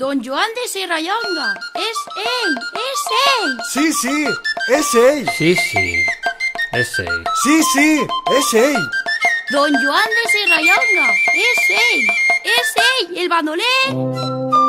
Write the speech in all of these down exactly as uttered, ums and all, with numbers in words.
Don Joan de Serrallonga. És ell, és ell. Sí, sí, és ell. Sí, sí, és ell. Sí, sí, és ell. Don Joan de Serrallonga. És ell, és ell, el bandoler.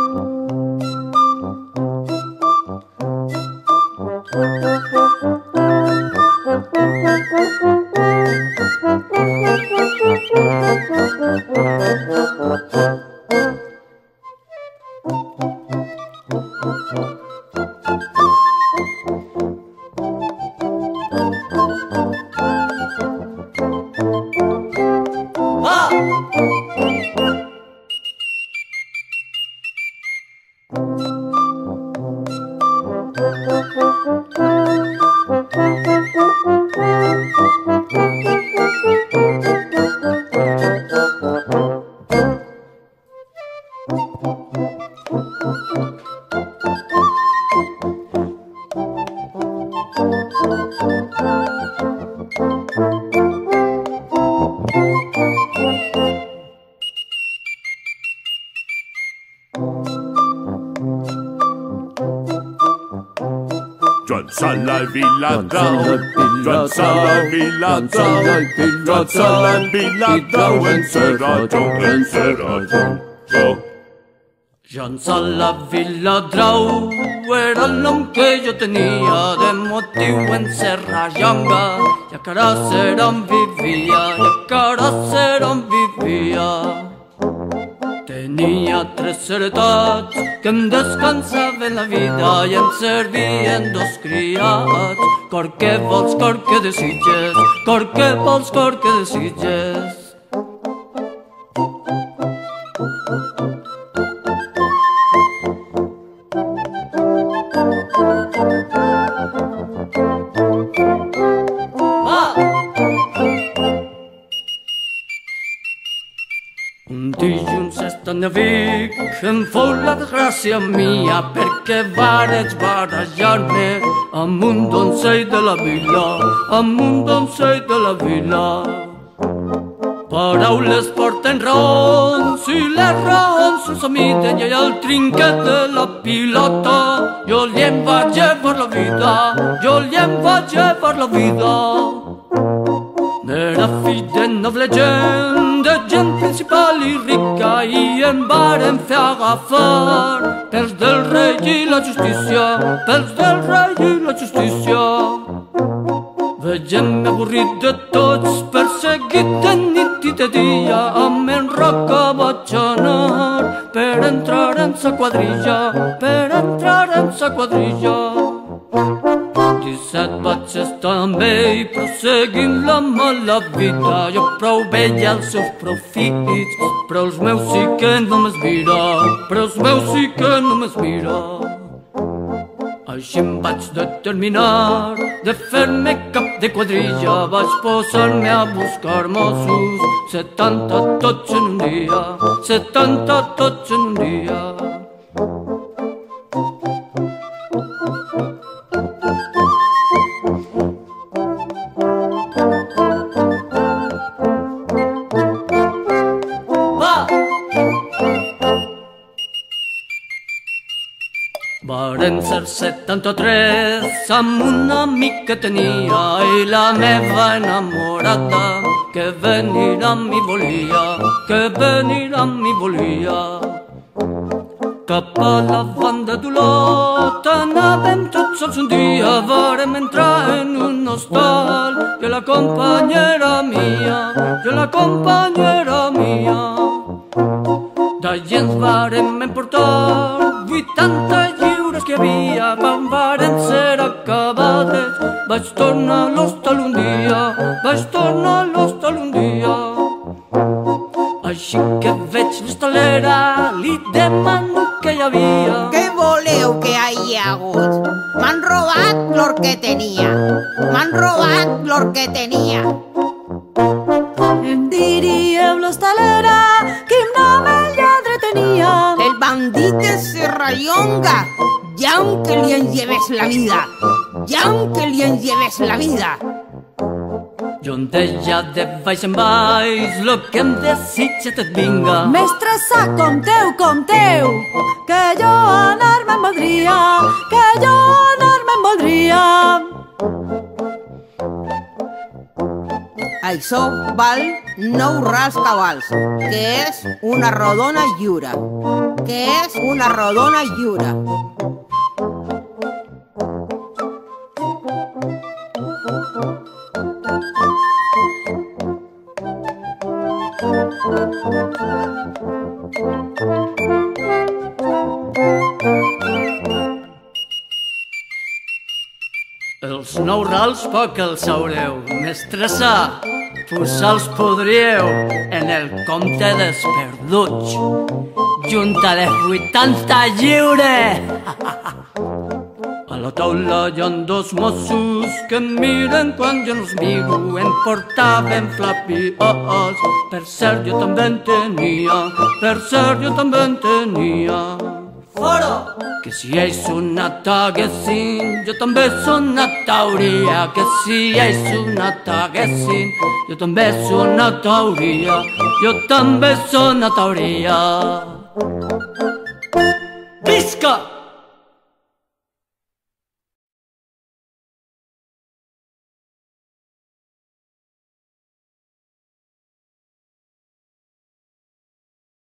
Joan Sala i Viladrau, Joan Sala i Viladrau, Joan Sala i Viladrau, en Serrallong, en Serrallong. Joan Sala Viladrau era el nom que jo tenia de motiu en Serrallonga, i a Carasser on vivia, i a Carasser on vivia. Tenia tres heretats que em descansaven la vida i em servien dos criats. Cor que vols, cor que desitges, cor que vols, cor que desitges. Un dilluns estant a Vic em fou la desgràcia mia perquè vaig barallar-me amb un donzell de la vila, amb un donzell de la vila. Paraules porten raons i les raons sense mi deia el trinquet de la pilota. Jo li em vaig llevar la vida, jo li em vaig llevar la vida. Era fill de noble gent, de gent principal i rica, i em varen fer agafar pels del rei i la justícia, pels del rei i la justícia. Veiem-me avorrit de tots, perseguit de nit i de dia, amb en Roca vaig anar per entrar en sa quadrilla, per entrar en sa quadrilla. Disset vaig estar amb ell prosseguint la mala vida. Jo prou veia els seus profits, però els meus sí que no m'esmira, però els meus sí que no m'esmira. Així em vaig determinar de fer-me cap de quadrilla. Vaig posar-me a buscar mossos, setanta tots en un dia, setanta tots en un dia. Varen ser setanta-tres amb un amic que tenia i la meva enamorada, que venir a mi volia, que venir a mi volia. Cap a la banda d'Olot anàvem tots sols un dia, vàrem entrar en un hostal, jo la companyera mia, jo la companyera mia. D'allí ens vàrem emportar vuitanta lliures que hi havia. Quan varen ser acabades vaig tornar a l'hostal un dia, vaig tornar a l'hostal un dia. Així que veig l'hostalera, li demano què hi havia. Què voleu que hi ha hagut? M'han robat l'or que tenia, m'han robat l'or que tenia. Em diríeu l'hostalera, quin nom el lladre tenia. El bandit de Serrallonga, ya aunque li en lleves la vida, ya aunque li en lleves la vida. Junteja de baix en baix, lo que em desitja et vinga. Mestressa, compteu, compteu, que jo anar-me'n voldria, que jo anar-me'n voldria. Això val nou rals cabals, que és una rodona lliure, que és una rodona lliure. Els nou rals poc els sabreu, mestressa, posar-los podríeu en el compte dels perduts. Junta de vuitanta lliure! A la taula hi ha dos Mossos que em miren quan jo no els miro. Em portaven flapiós, per cert jo també en tenia, per cert jo també en tenia. Fora! Que si ells una taguessin, jo també una tauria. Que si ells una taguessin, jo també una tauria. Jo també una tauria. Visca!